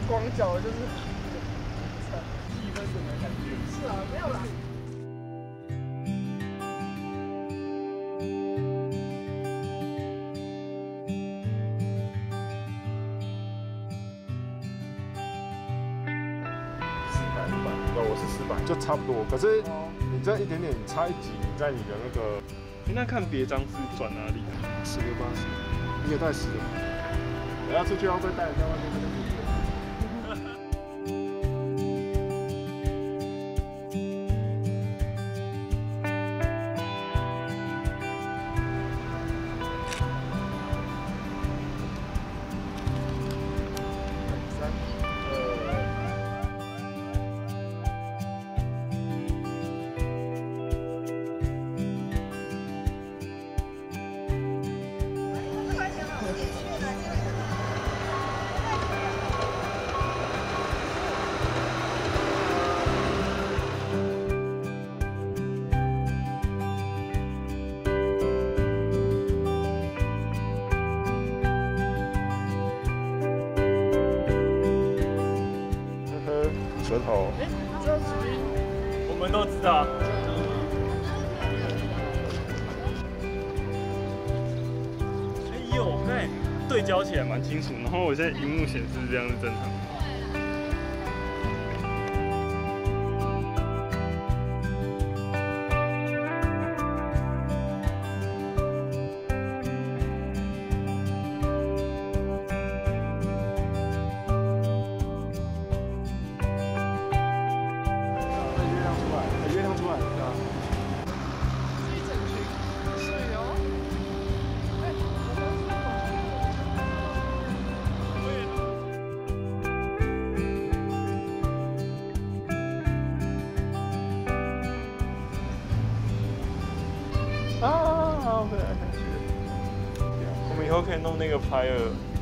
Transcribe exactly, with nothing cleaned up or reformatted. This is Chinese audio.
广角就是气氛什么感觉？是啊，没有啦。 四百五百，对，我是四百，就差不多。可是你这一点点差一级，你在你的那个， 那看别张是转哪里？ 十个八十，你也带十个。我要出去要不会带人在外面那个。 舌头， 哎，这属于我们都知道。哎呦，我刚才对焦起来蛮清楚，然后我现在荧幕显示这样是正常的。 啊，好可爱！我们以后可以弄那个拍尔